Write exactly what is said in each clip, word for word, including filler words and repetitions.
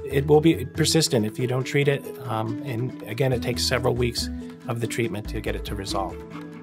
it will be persistent if you don't treat it. Um, and again, it takes several weeks of the treatment to get it to resolve.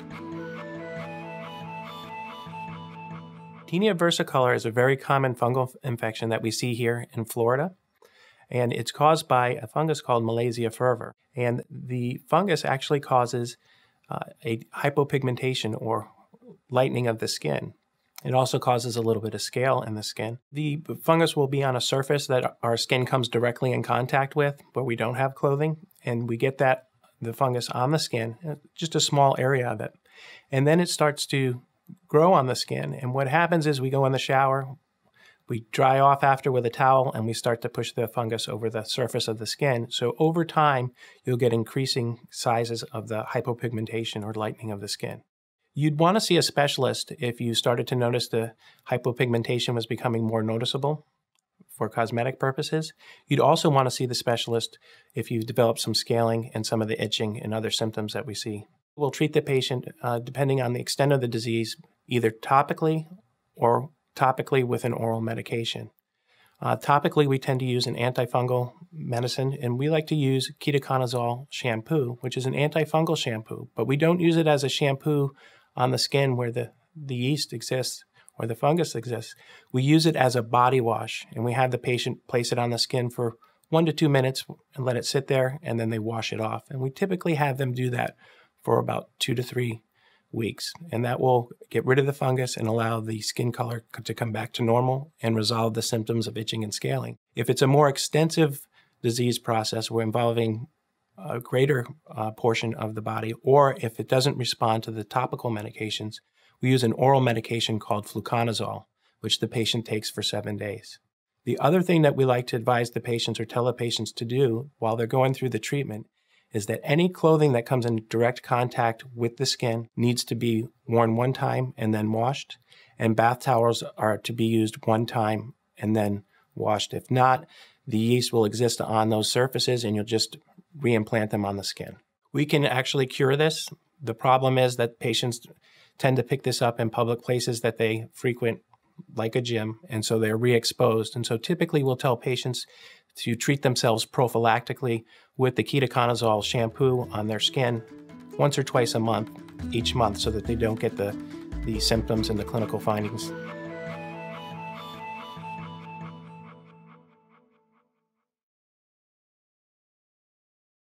Tinea Versicolor is a very common fungal infection that we see here in Florida, and it's caused by a fungus called Malassezia furfur. And the fungus actually causes uh, a hypopigmentation or lightening of the skin. It also causes a little bit of scale in the skin. The fungus will be on a surface that our skin comes directly in contact with, but we don't have clothing, and we get that, the fungus on the skin, just a small area of it. And then it starts to grow on the skin, and what happens is we go in the shower, we dry off after with a towel, and we start to push the fungus over the surface of the skin. So over time, you'll get increasing sizes of the hypopigmentation or lightening of the skin. You'd want to see a specialist if you started to notice the hypopigmentation was becoming more noticeable for cosmetic purposes. You'd also want to see the specialist if you've developed some scaling and some of the itching and other symptoms that we see. We'll treat the patient uh, depending on the extent of the disease, either topically or topically with an oral medication. Uh, topically, we tend to use an antifungal medicine, and we like to use KETOCONAZOLE shampoo, which is an antifungal shampoo, but we don't use it as a shampoo on the skin where the, the yeast exists or the fungus exists. We use it as a body wash, and we have the patient place it on the skin for one to two minutes and let it sit there, and then they wash it off. And we typically have them do that for about two to three weeks, and that will get rid of the fungus and allow the skin color to come back to normal and resolve the symptoms of itching and scaling. If it's a more extensive disease process, we're involving a greater uh, portion of the body, or if it doesn't respond to the topical medications, we use an oral medication called FLUCONAZOLE, which the patient takes for seven days. The other thing that we like to advise the patients or tell the patients to do while they're going through the treatment is that any clothing that comes in direct contact with the skin needs to be worn one time and then washed, and bath towels are to be used one time and then washed. If not, the yeast will exist on those surfaces and you'll just reimplant them on the skin. We can actually cure this. The problem is that patients tend to pick this up in public places that they frequent, like a gym, and so they're re-exposed. And so typically we'll tell patients to treat themselves prophylactically with the KETOCONAZOLE shampoo on their skin once or twice a month, each month, so that they don't get the, the symptoms and the clinical findings.